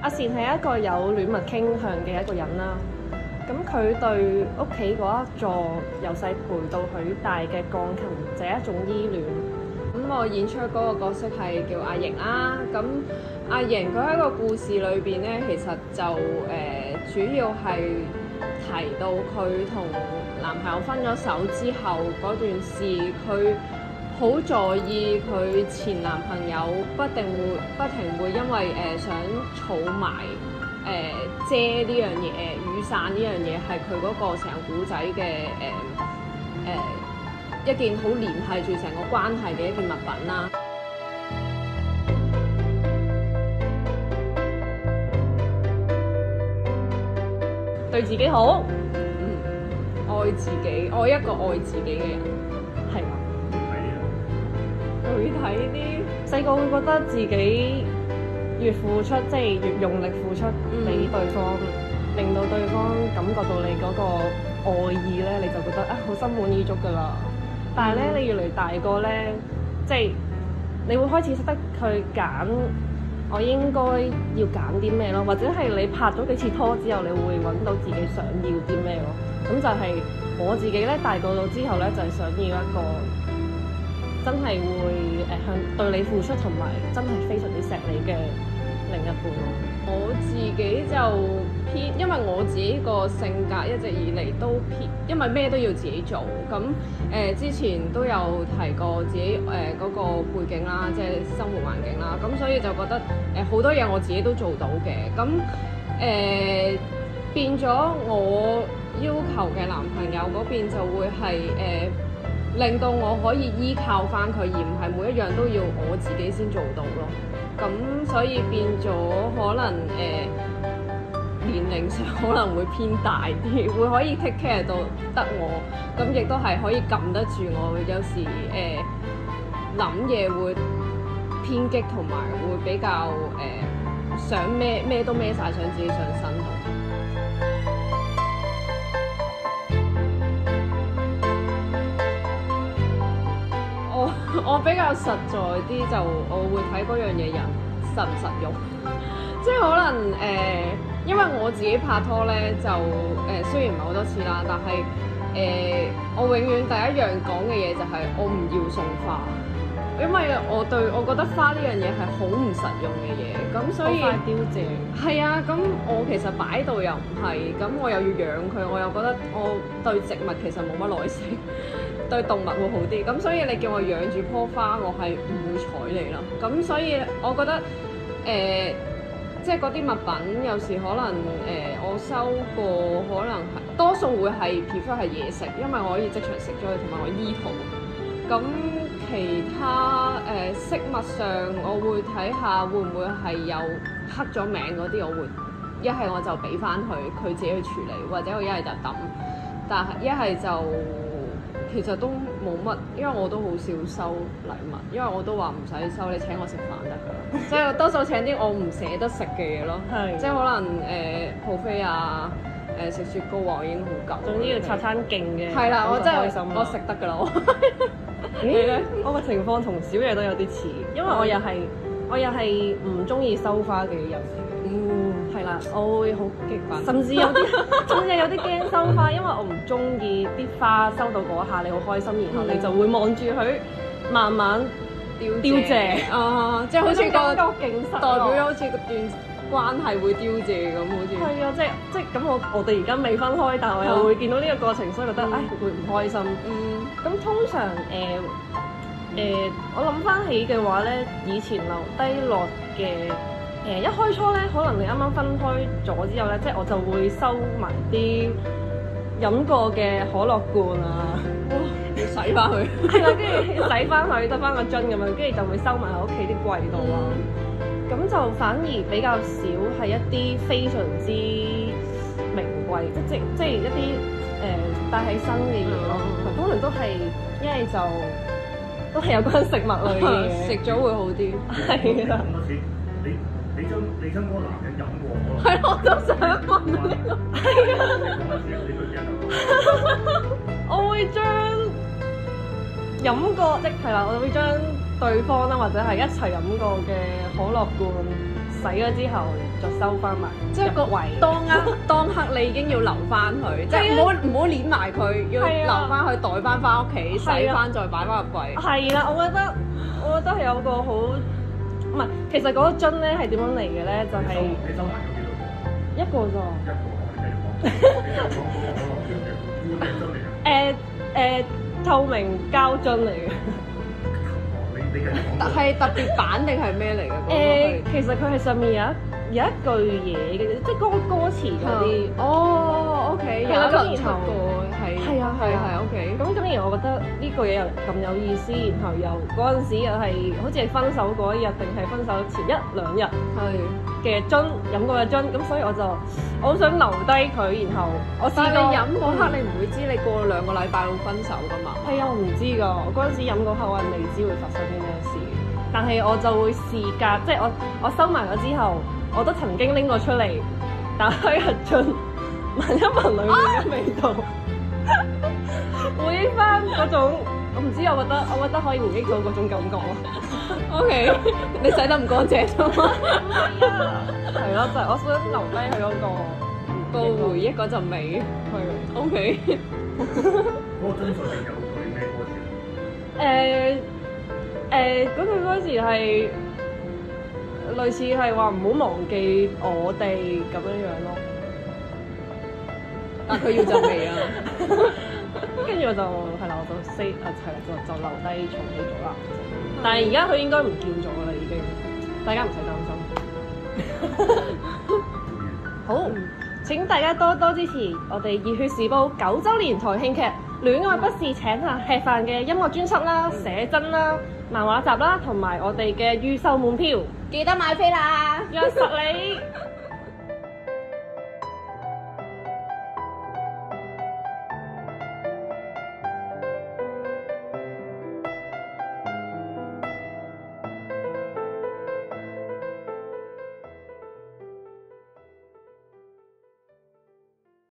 阿善係一個有戀物傾向嘅一個人啦。咁佢對屋企嗰一座由細陪到佢大嘅鋼琴就係一種依戀。 咁我演出嗰個角色係叫阿瑩啦。咁阿瑩佢喺個故事裏邊咧，其實就主要係提到佢同男朋友分咗手之後嗰段事，佢好在意佢前男朋友不停會因為想儲埋遮呢樣嘢、雨傘呢樣嘢，係佢嗰個成個故仔嘅一件好連繫住成個關係嘅一件物品啦。 對自己好， 愛自己，愛一個愛自己嘅人， 係嘛？ 具體啲， 細個會覺得自己越付出，即係越用力付出俾對方，令到對方感覺到你嗰個愛意咧，你就覺得好心滿意足㗎啦。但係咧，你越嚟大個咧，即係你會開始識得去揀，我應該要揀啲咩咯，或者係你拍咗幾次拖之後，你會揾到自己想要啲咩咯。咁就係我自己咧，大個咗之後咧，就係想要一個真係會向對你付出同埋真係非常之錫你嘅另一半咯。 我自己就偏，因為我自己個性格一直以嚟都偏，因為咩都要自己做。咁之前都有提過自己嗰個背景啦，即係生活環境啦。咁所以就覺得好多嘢我自己都做到嘅。咁變咗我要求嘅男朋友嗰邊就會係令到我可以依靠翻佢，而唔係每一樣都要我自己先做到咯。咁所以變咗可能年齡上可能會偏大啲，會可以 take care 到得我，咁亦都係可以撳得住我。有時諗嘢會偏激，同埋會比較想咩都孭晒上自己上身度。我比較實在啲，就我會睇嗰樣嘢人實唔實用，即係可能因為我自己拍拖咧，就雖然唔係好多次啦，但係我永遠第一樣講嘅嘢就係我唔要送花，因為我覺得花呢樣嘢係好唔實用嘅嘢，咁所以凋謝係啊，咁我其實擺度又唔係，咁我又要養佢，我又覺得我對植物其實冇乜耐性。對動物會好啲，咁所以你叫我養住棵花，我係唔會睬你啦。咁所以我覺得即係嗰啲物品有時可能我收過，可能係多數會係 prefer 係嘢食，因為我可以即場食咗佢，同埋我醫肚。咁其他飾物上，我會睇下會唔會係有刻咗名嗰啲，我會一係我就俾翻佢自己去處理，或者我一係就抌，但係一係就。其實都冇乜，因為我都好少收禮物，因為我都話唔使收，你請我食飯得㗎啦。即係多數請啲我唔捨得食嘅嘢咯，即係可能buffet啊，食雪糕啊，我已經好夠。 總之要拆餐勁嘅， 係啦，我真係開心我食得㗎啦。 你咧？我個情況同小野都有啲似，因為我又係唔中意收花嘅人。係啦，我會好激憤，甚至有啲驚收花，因為我唔中意啲花收到嗰下你好開心，然後你就會望住佢慢慢凋謝啊， 即係好似個感覺勁失落， 代表咗好似段關係會凋謝咁，好似係啊，即係咁我哋而家未分開，但係我又會見到呢個過程，所以覺得會唔開心。咁通常我諗翻起嘅話咧，以前留低落嘅。一開初咧，可能你啱啱分開咗之後咧，即係我就會收埋啲飲過嘅可樂罐啊， 要洗翻佢， 係啦，跟住洗翻佢，得翻個樽咁樣，跟住就會收埋喺屋企啲櫃度啊。咁就反而比較少係一啲非常之名貴，即係一啲帶起身嘅嘢咯。通常都係一係就都係有關食物類嘅嘢， 食咗會好啲。 係啦。 你將嗰個男人飲過可樂？ 係，我都想問呢個。 係啊。我會將飲過，即係啦，我會將對方啦，或者係一齊飲過嘅可樂罐洗咗之後就收翻埋， 即係個入圍。 當刻你已經要留翻佢，即係唔好攣埋佢，要係啊留翻佢袋翻屋企，洗係啊翻再擺翻入櫃。 係啦，我覺得係有個好唔係，其實嗰個樽咧係點樣嚟嘅咧？就係、 你收埋咗幾多個？ 一個咋。 一個，你繼續講。你繼續講嗰個叫固定樽嚟嘅。 透明膠樽嚟嘅。 你繼續講。 係特別版定係咩嚟嘅？ 其實佢係上面有一句嘢嘅，即係歌詞嗰啲。 哦，OK，有一輪出過， 係啊係啊 ，OK。 咁而我覺得呢個嘢又咁有意思，然後又嗰陣時又係好似係分手嗰一日定係分手前一兩日嘅樽飲過嘅樽，咁所以我好想留低佢，然後我試過。 但係你飲嗰刻你唔會知你過2個禮拜會分手㗎嘛？ 係啊，我唔知㗎，嗰陣時飲嗰刻我係未知會發生啲咩事，但係我就會試隔，即係我收埋咗之後，我都曾經拎過出嚟打開個樽，聞一聞裡面嘅味道。回憶翻嗰種，我唔知，我覺得可以回憶到嗰種感覺咯。 OK， 你洗得唔乾淨啫嘛？ 係咯，就係我想留低佢嗰個回憶嗰陣味。 係啊。 OK。 嗰個樽上面有佢咩歌詞？ 嗰句歌詞係類似係話唔好忘記我哋咁樣樣咯。 但佢要就味啊！ 跟住我就係啦，我就 say 係啦，就留低藏起咗啦。但係而家佢應該唔見咗啦，已經，大家唔使擔心。好，請大家多多支持我哋熱血時報9週年台慶劇《戀愛不是請客吃飯》嘅音樂專輯啦、寫真啦、漫畫集啦，同埋我哋嘅預售門票， 記得買飛啦！ 約實你。